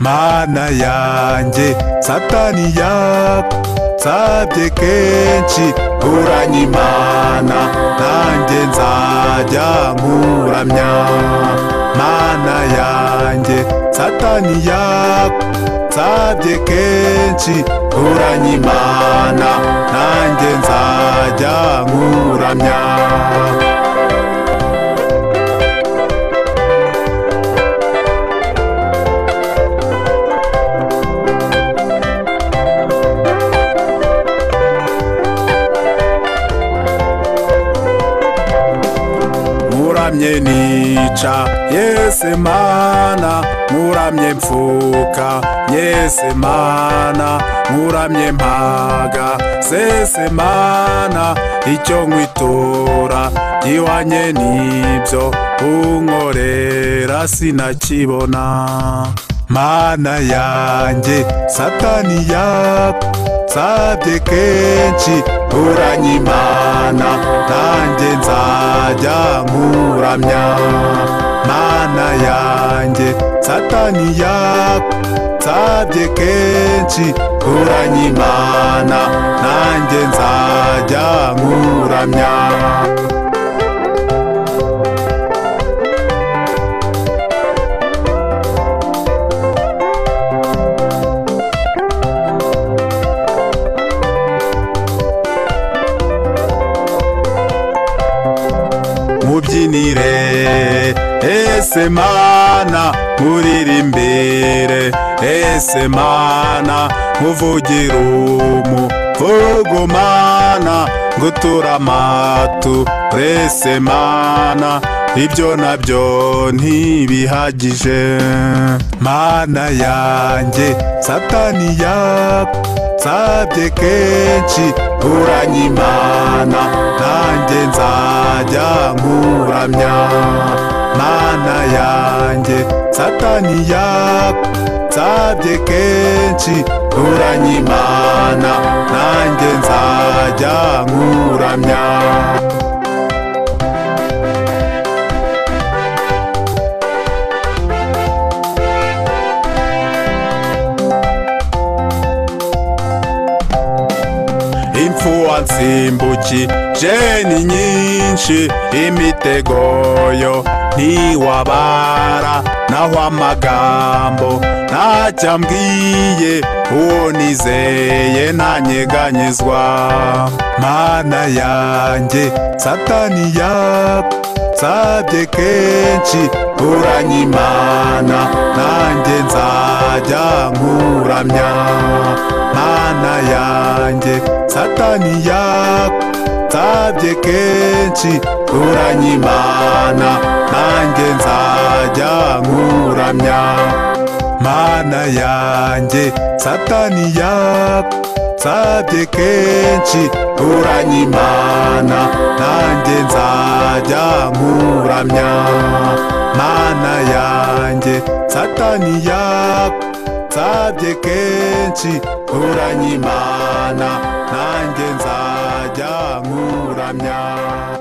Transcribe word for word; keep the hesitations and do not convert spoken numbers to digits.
mana yanjye satani yansabye kenshi uranyimana nanjye nzajya nkuramya mana yanjye satani yansabye kenshi uranyimana nanjye nzajya nkuramya Muramye nica yese mana muramye mfuka yese mana muramye mpaga sese mana icyo nkwitura giwanye nibyo unkorera sinakibona mana yanjye satani yansabye kenshi uranyimana nanjye nzajya nkuramya mana yanjye satani yansabye kenshi uranyimana nanjye nzajya nkuramya mubyinire ese mana muririmbire ese mana muvugire umuvugo mana ngutura amatu ese mana ibyo nabyo ntibihagije mana yanjye satani yansabye kenshi uranyimana nanjye nzajya nkuramya mana yanjye satani yansabye kenshi uranyimana nanjye nzajya nkuramya imfuwa nsimbukije ni nyinshi imitego yo ntiwabara naho amagambo ntacyo ambwiye uwo nizeye ntanyeganyezwa mana yanjye satani yansabye kenshi uranyimana nanjye nzajya nkuramya mana yanjye satani yansabye kenshi uranyimana nanjye nzajya nkuramya mana yanjye satani yansabye kenshi uranyimana nanjye nzajya nkuramya mana yanjye satani yansabye kenshi uranyimana nanjye nzajya nkuramya